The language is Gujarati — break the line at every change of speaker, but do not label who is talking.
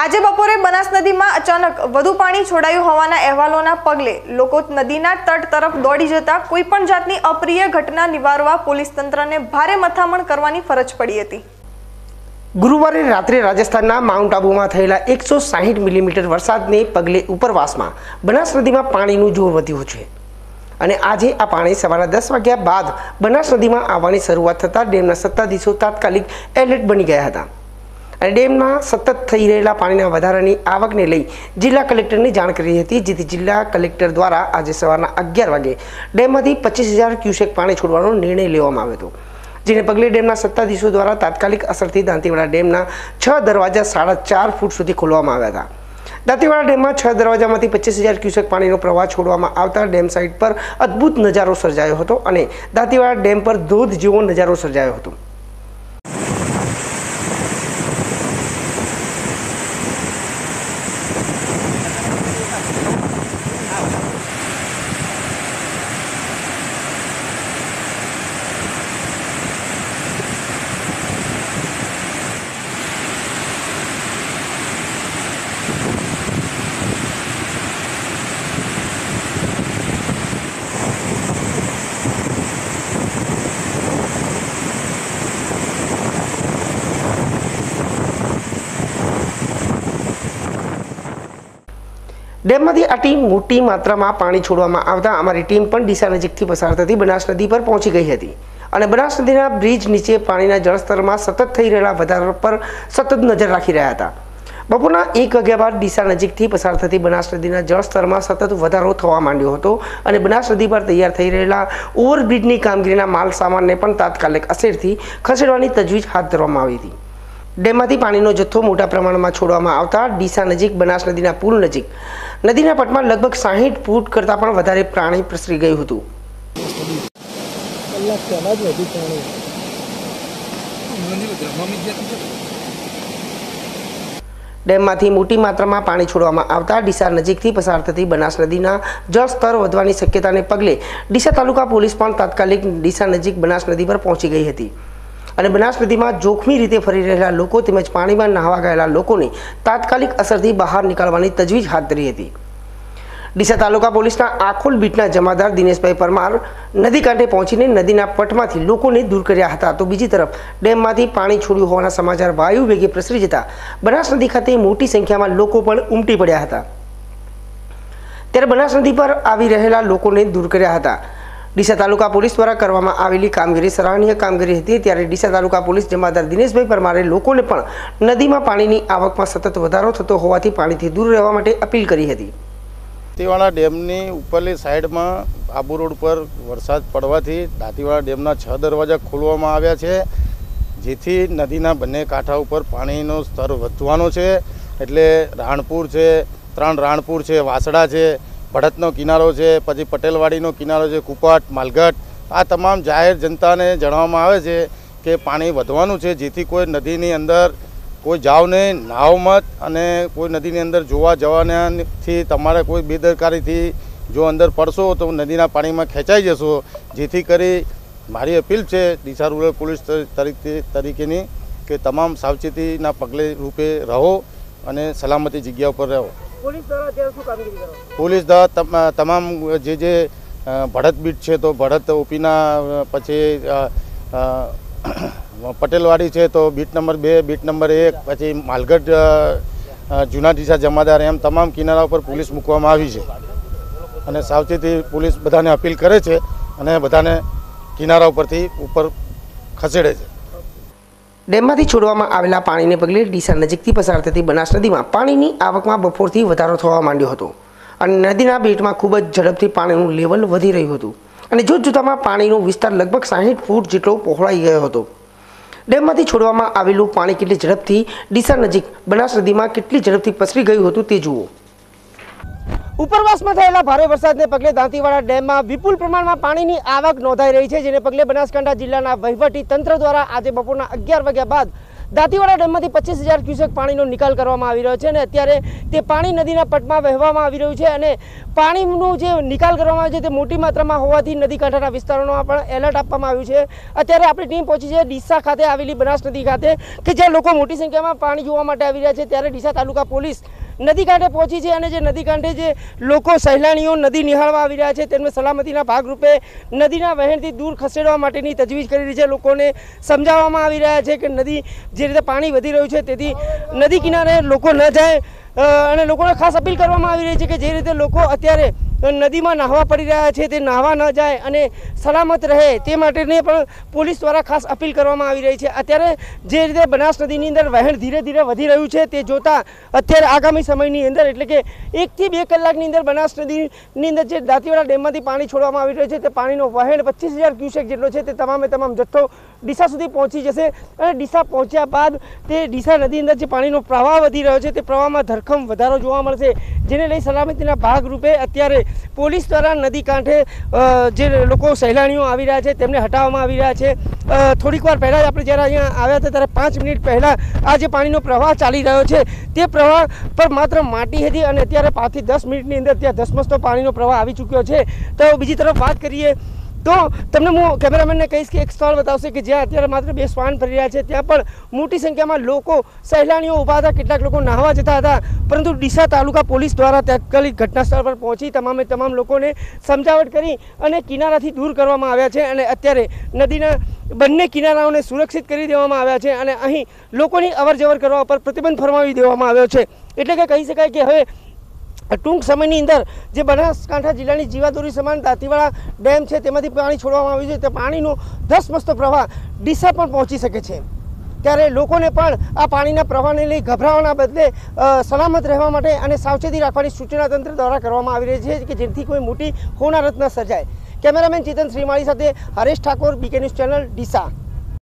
આજે બપોરે બનાસ નદીમાં અચાનક વધુ પાણી છોડાયું હોવાના અહેવાલોના પગલે લોકો નદીના તટ તરફ દોડી જતા કોઈપણ જાતની અપ્રિય ઘટના નિવારવા પોલીસ તંત્રને ભારે મથામણ કરવાની ફરજ પડી હતી।
ગુરુવારે રાત્રે રાજસ્થાનના માઉન્ટ આબુમાં થયેલા 160 મિલીમીટર વરસાદને પગલે ઉપરવાસમાં બનાસ નદીમાં પાણીનું જોર વધ્યું છે અને આજે આ પાણી સવારના 10 વાગ્યા બાદ બનાસ નદીમાં આવવાની શરૂઆત થતાં ડેમના સત્તાધીશો તાત્કાલિક એલર્ટ બની ગયા હતા અને ડેમમાં સતત થઈ રહેલા પાણીના વધારાની આવકને લઈ જિલ્લા કલેક્ટરને જાણ કરી હતી, જેથી જિલ્લા કલેક્ટર દ્વારા આજે સવારના 11 વાગે ડેમમાંથી 25,000 ક્યુસેક પાણી છોડવાનો નિર્ણય લેવામાં આવ્યો હતો, જેને પગલે ડેમના સત્તાધીશો દ્વારા તાત્કાલિક અસરથી દાંતીવાડા ડેમના 6 દરવાજા 4.5 ફૂટ સુધી ખોલવામાં આવ્યા હતા। દાંતીવાડા ડેમમાં 6 દરવાજામાંથી 25,000 ક્યુસેક પાણીનો પ્રવાહ છોડવામાં આવતા ડેમ સાઇટ પર અદ્ભુત નજારો સર્જાયો હતો અને દાંતીવાડા ડેમ પર ધોધ જેવો નજારો સર્જાયો હતો। ડેમમાંથી આટલી મોટી માત્રામાં પાણી છોડવામાં આવતા અમારી ટીમ પણ ડીસા નજીકથી પસાર થતી બનાસ નદી પર પહોંચી ગઈ હતી અને બનાસ નદીના બ્રિજ નીચે પાણીના જળસ્તરમાં સતત થઈ રહેલા વધારા પર સતત નજર રાખી રહ્યા હતા। બપોરના 1 વાગ્યા બાદ ડીસા નજીકથી પસાર થતી બનાસ નદીના જળસ્તરમાં સતત વધારો થવા માંડ્યો હતો અને બનાસ નદી પર તૈયાર થઈ રહેલા ઓવરબ્રિજની કામગીરીના માલ સામાનને પણ તાત્કાલિક અસરથી ખસેડવાની તજવીજ હાથ ધરવામાં આવી હતી। ડેમમાંથી પાણીનો જથ્થો મોટા પ્રમાણમાં છોડવામાં આવતા ડીસા નજીક બનાસ નદીના પુલ નજીક નદીના પટમાં લગભગ 60 ફૂટ કરતાં પણ વધારે પાણી પ્રસરી ગયું હતું। ડેમમાંથી મોટી માત્રામાં પાણી છોડવામાં આવતા ડીસા નજીકથી પસાર થતી બનાસ નદીના જળસ્તર વધવાની શક્યતાને પગલે ડીસા તાલુકા પોલીસ પણ તાત્કાલિક ડીસા નજીક બનાસ નદી પર પહોંચી ગઈ હતી અને બનાસ નદીમાં જોખમી રીતે ફરી રહેલા લોકો તેમજ પાણીમાં નહાવા ગયેલા લોકોને તાત્કાલિક અસરથી બહાર નીકળવાની તજવીજ હાથ ધરી હતી। ડીસા તાલુકા પોલીસના આખોલ બીટના જમાદાર દિનેશભાઈ પરમાર નદી કાંઠે પહોંચીને નદીના પટમાંથી લોકોને દૂર કર્યા હતા, તો બીજી તરફ ડેમમાંથી પાણી છોડ્યું હોવાના સમાચાર વાયુ વેગે પ્રસરી જતા બનાસ નદી ખાતે મોટી સંખ્યામાં લોકો પણ ઉમટી પડ્યા હતા, ત્યારે બનાસ નદી પર આવી રહેલા લોકોને દૂર કર્યા હતા। ડીસા તાલુકા પોલીસ દ્વારા કરવામાં આવેલી કામગીરી સરાહનીય કામગીરી હતી, ત્યારે ડીસા તાલુકા પોલીસ જમાદાર દિનેશભાઈ પરમારે લોકોને પણ નદીમાં પાણીની આવકમાં સતત વધારો થતો હોવાથી પાણીથી દૂર રહેવા માટે અપીલ કરી હતી।
દાંતીવાડા ડેમની ઉપરલી સાઈડમાં આબુ રોડ પર વરસાદ પડવાથી દાંતીવાડા ડેમના 6 દરવાજા ખોલવામાં આવ્યા છે, જેથી નદીના બંને કાંઠા ઉપર પાણીનો સ્તર વધવાનો છે। એટલે રાણપુર છે, 3 રાણપુર છે, વાસડા છે, ભડતનો કિનારો છે, પછી પટેલવાડીનો કિનારો છે, કુપાટ, માલગઢ, આ તમામ જાહેર જનતાને જણાવવામાં આવે છે કે પાણી વધવાનું છે, જેથી કોઈ નદીની અંદર કોઈ જાવ નહીં, નાવ મત, અને કોઈ નદીની અંદર જોવા જવાનાથી તમારે કોઈ બેદરકારીથી જો અંદર પડશો તો નદીના પાણીમાં ખેંચાઈ જશો। જેથી કરી મારી અપીલ છે ડીસા રૂરલ પોલીસ તરીકેની કે તમામ સાવચેતીના પગલે રૂપે રહો અને સલામતી જગ્યા ઉપર રહો। પોલીસ દ્વારા તમામ જે ભડત બીટ છે તો ભડત ઓપીના, પછી પટેલવાડી છે તો બીટ નંબર 2, બીટ નંબર 1, પછી માલગઢ જૂના ડીસા જમાદાર, એમ તમામ કિનારા ઉપર પોલીસ મૂકવામાં આવી છે અને સાવચેતી પોલીસ બધાને અપીલ કરે છે અને બધાને કિનારા ઉપરથી ઉપર ખસેડે છે।
ડેમમાંથી છોડવામાં આવેલા પાણીને પગલે ડીસા નજીકથી પસાર થતી બનાસ નદીમાં પાણીની આવકમાં બપોરથી વધારો થવા માંડ્યો હતો અને નદીના બેટમાં ખૂબ જ ઝડપથી પાણીનું લેવલ વધી રહ્યું હતું અને જોતજોતામાં પાણીનો વિસ્તાર લગભગ 60 ફૂટ જેટલો પહોળાઈ ગયો હતો। ડેમમાંથી છોડવામાં આવેલું પાણી કેટલી ઝડપથી ડીસા નજીક બનાસ નદીમાં કેટલી ઝડપથી પસરી ગયું હતું તે જુઓ। ઉપરવાસમાં થયેલા ભારે વરસાદને પગલે દાંતીવાડા ડેમમાં વિપુલ પ્રમાણમાં પાણીની આવક નોંધાઈ રહી છે, જેને પગલે બનાસકાંઠા જિલ્લાના વહીવટી તંત્ર દ્વારા આજે બપોરના 11 વાગ્યા બાદ દાંતીવાડા ડેમમાંથી 25,000 ક્યુસેક પાણીનો નિકાલ કરવામાં આવી રહ્યો છે અને અત્યારે તે પાણી નદીના પટમાં વહેવામાં આવી રહ્યું છે અને પાણીનો જે નિકાલ કરવામાં આવે છે તે મોટી માત્રામાં હોવાથી નદી કાંઠાના વિસ્તારોમાં પણ એલર્ટ આપવામાં આવ્યું છે। અત્યારે આપણી ટીમ પહોંચી છે ડીસા ખાતે આવેલી બનાસ નદી ખાતે કે જ્યાં લોકો મોટી સંખ્યામાં પાણી જોવા માટે આવી રહ્યા છે। ત્યારે ડીસા તાલુકા પોલીસ નદી કાંઠે પહોંચી છે અને જે નદી કાંઠે જે લોકો સહેલાણીઓ નદી નિહાળવા આવી રહ્યા છે તેમને સલામતીના ભાગરૂપે નદીના વહેણથી દૂર ખસેડવા માટેની તજવીજ કરી રહી છે। લોકોને સમજાવવામાં આવી રહ્યા છે કે નદી જે રીતે પાણી વધી રહ્યું છે તેથી નદી કિનારે લોકો ન જાય અને લોકોને ખાસ અપીલ કરવામાં આવી રહી છે કે જે રીતે લોકો અત્યારે નદીમાં નાહવા પડી રહ્યા છે તે નાહવા ન જાય અને સલામત રહે તે માટેની પણ પોલીસ દ્વારા ખાસ અપીલ કરવામાં આવી રહી છે। અત્યારે જે રીતે બનાસ નદીની અંદર વહેણ ધીરે ધીરે વધી રહ્યું છે તે જોતાં અત્યારે આગામી સમયની અંદર એટલે કે 1 થી 2 કલાકની અંદર બનાસ નદીની અંદર જે દાંતીવાડા ડેમમાંથી પાણી છોડવામાં આવી રહ્યું છે તે પાણીનો વહેણ 25,000 ક્યુસેક જેટલો છે તે તમામ જથ્થો ડીસા સુધી પહોંચી જશે અને ડીસા પહોંચ્યા બાદ તે ડીસા નદી અંદર જે પાણીનો પ્રવાહ વધી રહ્યો છે તે પ્રવાહમાં ધરખમ વધારો જોવા મળશે, જેને લઈ સલામતીના ભાગરૂપે અત્યારે પોલીસ દ્વારા નદી કાંઠે જે લોકો સહેલાણીઓ આવી રહ્યા છે તેમને હટાવવામાં આવી રહ્યા છે। થોડીક વાર પહેલાં જ આપણે જ્યારે અહીંયા આવ્યા હતા ત્યારે 5 મિનિટ પહેલાં આ જે પાણીનો પ્રવાહ ચાલી રહ્યો છે તે પ્રવાહ પર માત્ર માટી હતી અને અત્યારે 5 થી 10 મિનિટની અંદર ત્યાં ધસમસતો પાણીનો પ્રવાહ આવી ચૂક્યો છે। તો બીજી તરફ વાત કરીએ તો તમને હું કેમેરામેનને કહીશ કે એક સ્થળ બતાવશે કે જ્યાં અત્યારે માત્ર 2 શ્વાન ફરી રહ્યા છે, ત્યાં પણ મોટી સંખ્યામાં લોકો સહેલાણીઓ ઊભા હતા, કેટલાક લોકો નાહવા જતા હતા, પરંતુ ડીસા તાલુકા પોલીસ દ્વારા તાત્કાલિક ઘટના સ્થળ પર પહોંચી તમામ લોકોને સમજાવટ કરી અને કિનારાથી દૂર કરવામાં આવ્યા છે અને અત્યારે નદીના બંને કિનારાઓને સુરક્ષિત કરી દેવામાં આવ્યા છે અને અહીં લોકોની અવરજવર કરવા પર પ્રતિબંધ ફરમાવી દેવામાં આવ્યો છે। એટલે કે કહી શકાય કે હવે ટૂંક સમયની અંદર જે બનાસકાંઠા જિલ્લાની જીવાદોરી સમાન દાંતીવાડા ડેમ છે તેમાંથી પાણી છોડવામાં આવ્યું છે તે પાણીનો ધસમસતો પ્રવાહ ડીસા પણ પહોંચી શકે છે। ત્યારે લોકોને પણ આ પાણીના પ્રવાહને લઈ ગભરાવાના બદલે સલામત રહેવા માટે અને સાવચેતી રાખવાની સૂચના તંત્ર દ્વારા કરવામાં આવી રહી છે કે જેથી કોઈ મોટી હોનારત ન સર્જાય। કેમેરામેન ચેતન શ્રીમાળી સાથે Haresh Thakor, BK news channel, Deesa.